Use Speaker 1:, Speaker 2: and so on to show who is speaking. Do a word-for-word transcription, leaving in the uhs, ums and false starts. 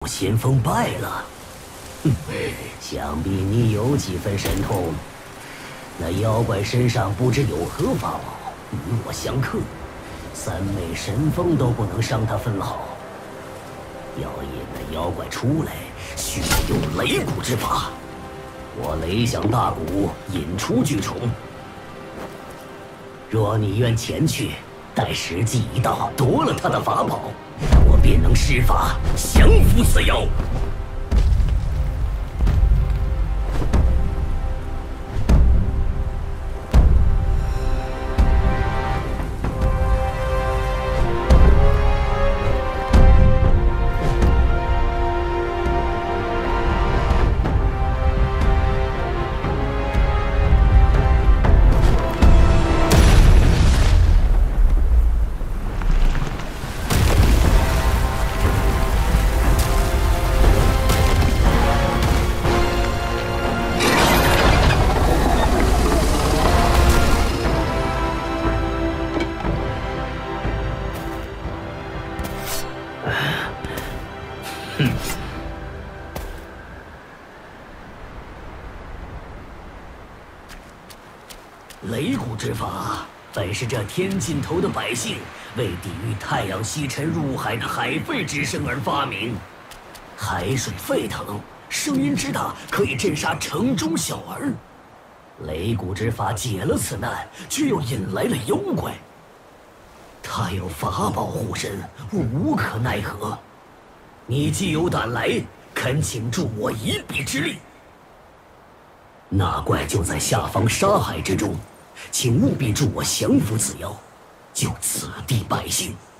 Speaker 1: 先锋败了。哼，想必你有几分神通。那妖怪身上不知有何法宝，与我相克，三昧神风都不能伤他分毫。要引那妖怪出来，需用雷蛊之法。我雷响大鼓，引出巨虫。若你愿前去，待时机一到，夺了他的法宝，我便能施法降服此妖。雷蛊之法本是这天尽头的百姓为抵御太阳西沉入海的海沸之声而发明。海水沸腾，声音之大，可以震杀城中小儿。雷蛊之法解了此难，却又引来了妖怪。他有法宝护身，我无可奈何。你既有胆来，恳请助我一臂之力。那怪就在下方沙海之中，请务必助我降服此妖，救此地百姓。